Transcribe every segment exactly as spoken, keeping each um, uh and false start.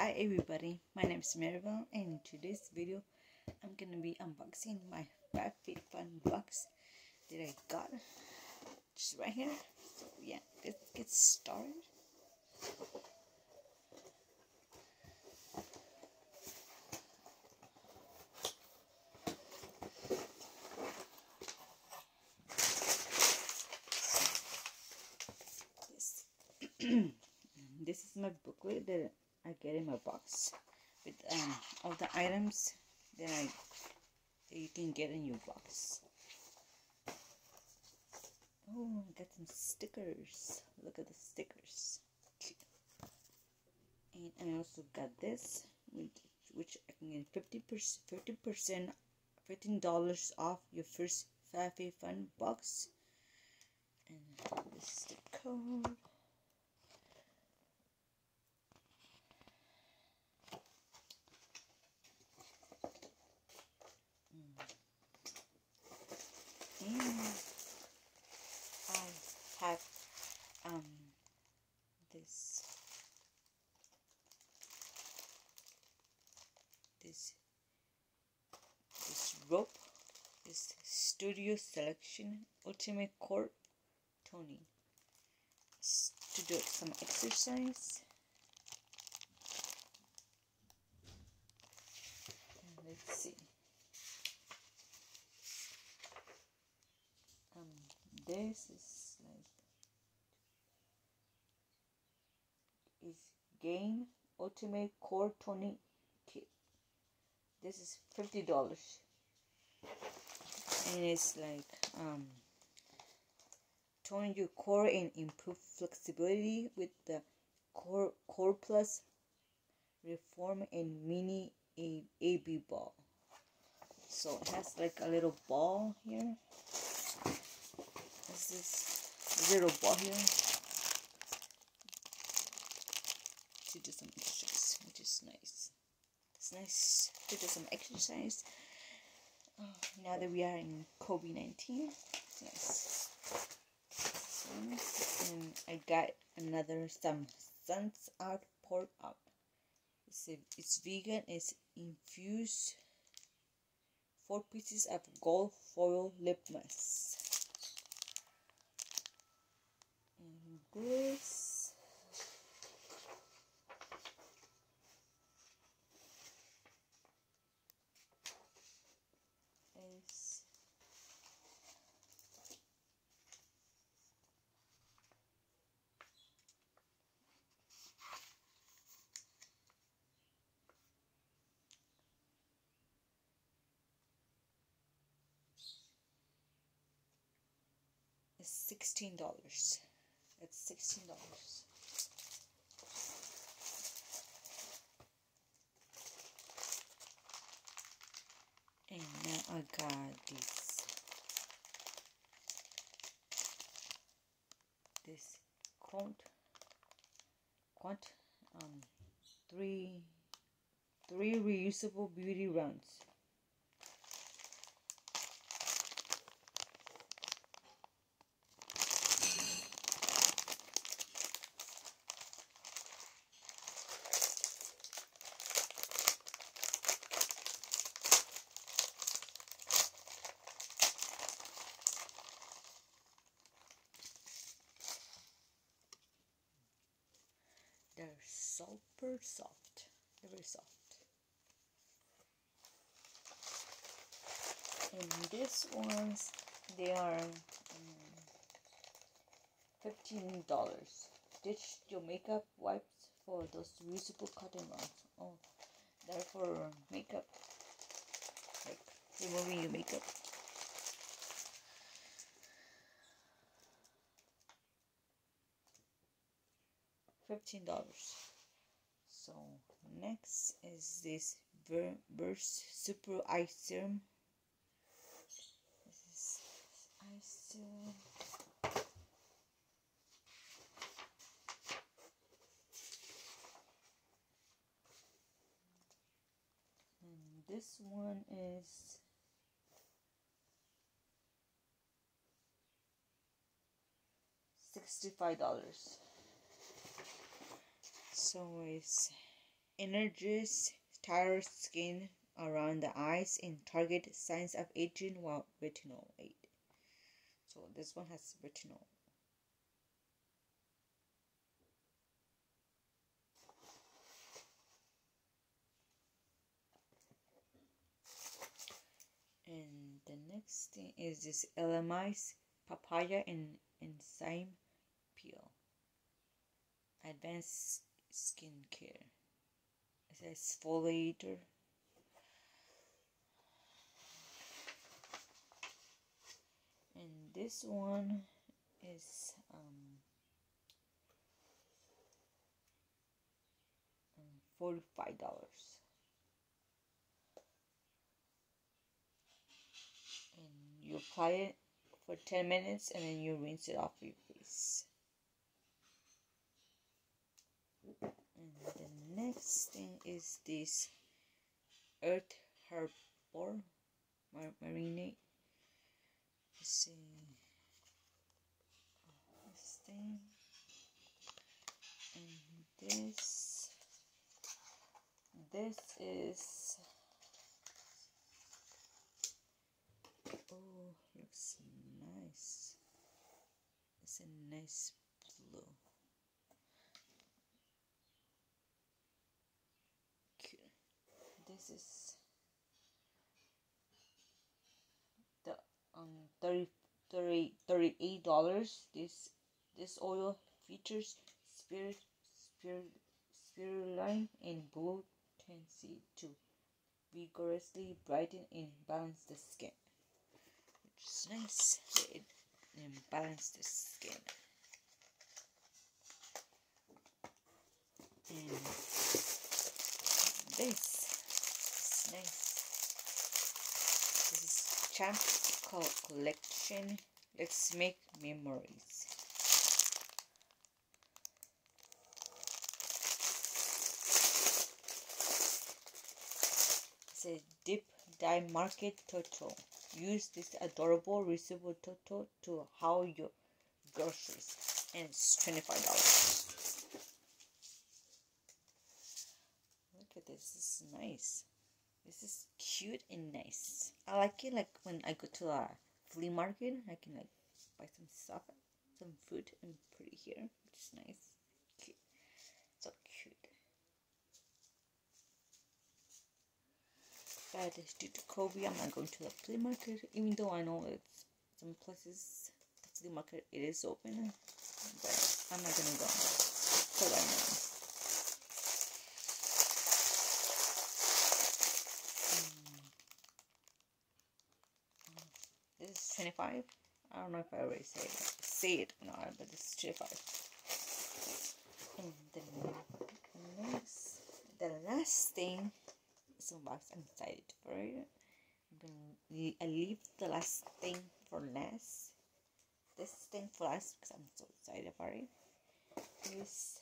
Hi everybody, my name is Maribel, and in today's video I'm gonna be unboxing my fabfitfun box that I got just right here. So yeah, let's get started. This, this is my booklet that I get in my box with um, all the items that I that you can get in your box. Oh, I got some stickers. Look at the stickers. And I also got this, which, which I can get fifty percent, fifty percent, fifteen dollars off your first fabfitfun box. And this is the code. And I have um this this this rope, this studio selection ultimate core toning. It's to do some exercise. And let's see. Um, this is like is Gaiam Ultimate Core Toning Kit. This is fifty dollars, and it's like um, tone your core and improve flexibility with the Core Core Plus Reform and Mini A AB ball. So it has like a little ball here. This is a little ball here to do some exercise, which is nice. It's nice to do some exercise. Oh, now that we are in COVID nineteen, it's nice. And I got another some Suns Out Pour Out. It's a, it's vegan. It's infused. Four pieces of gold foil lip mask. And this is is sixteen dollars. It's sixteen dollars. And now I got this this quant quant um three three reusable beauty rounds. They're super soft. They're very soft. And these ones, they are um, fifteen dollars. Ditch your makeup wipes for those reusable cotton rounds. Oh, they're for makeup, like removing your makeup. fifteen dollars. So next is this ver verso super eye serum. This is eye serum. And this one is sixty-five dollars. So it's energizes tired skin around the eyes and target signs of aging while retinol aid. So this one has retinol. And the next thing is this elemis papaya and enzyme peel. Advanced skincare. It's a exfoliator. And this one is um, forty-five dollars. And you apply it for ten minutes and then you rinse it off your face. And the next thing is this earth harbor mar marina. Let's see this thing, and this this is, oh, looks nice. It's a nice blue. Cute. This is the um thirty, thirty, thirty-eight dollars. This this oil features spirit spirit spirulina and blue tendency to vigorously brighten and balance the skin, which is nice. It and balance the skin. And this is nice. This is Champ's collection. Let's make memories. It's a deep dye market tote. Use this adorable reusable tote to haul your groceries, and it's twenty-five dollars. Look at this. This is nice. This is cute and nice. I like it. Like when I go to a flea market, I can like buy some stuff, some food, and put it here, which is nice. Cute. So cute. But due to COVID, I'm not going to the flea market, even though I know it's some places the flea market it is open, but I'm not gonna go for right now. Mm. This is twenty-five. I don't know if I already say it, say it or not, but this is twenty-five. And the next, the last thing. So I'm excited for it. I'm gonna I leave the last thing for last. This thing for last because I'm so excited for it. This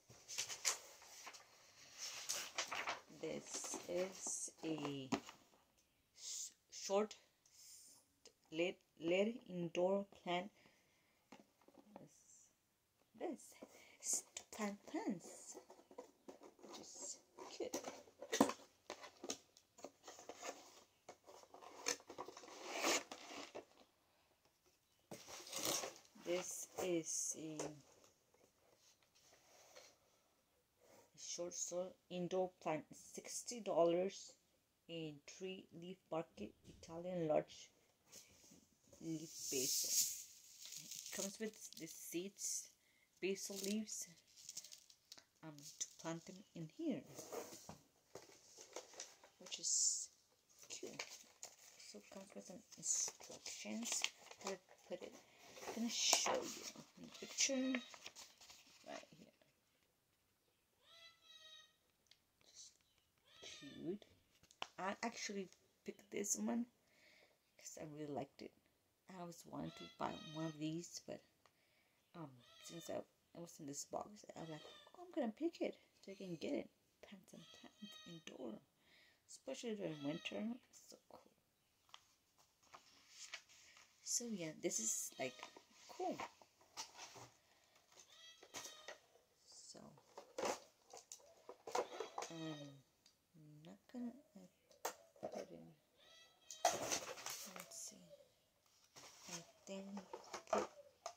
this is a short lid lid indoor plant. This this is to plant plants, which is cute. This is a short soil indoor plant, sixty dollars in three leaf market, Italian large leaf basil. It comes with the seeds, basil leaves, um, to plant them in here, which is cute. So it comes with some instructions how to put it. I'm gonna show you in the picture right here. Just cute. I actually picked this one because I really liked it. I always wanted to buy one of these, but um, since I, I was in this box, I was like, oh, I'm gonna pick it so I can get it. Plants and plants indoor, especially during winter. It's so cool. So yeah, this is like cool. So I'm not gonna uh, put it in. Let's see. I think put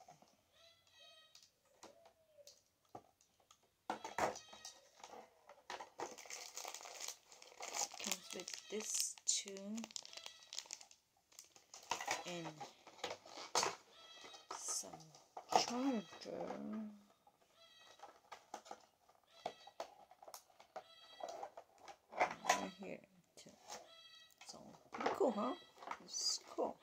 comes with this too, and some charger. Right here too. So pretty cool, huh? It's cool.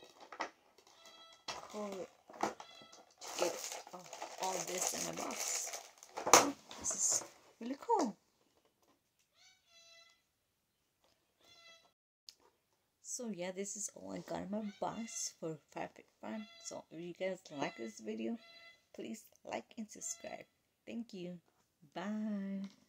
Cool to get oh, all this in a box. Oh, this is really cool. So yeah, this is all I got in my box for fabfitfun. So if you guys like this video, please like and subscribe. Thank you. Bye.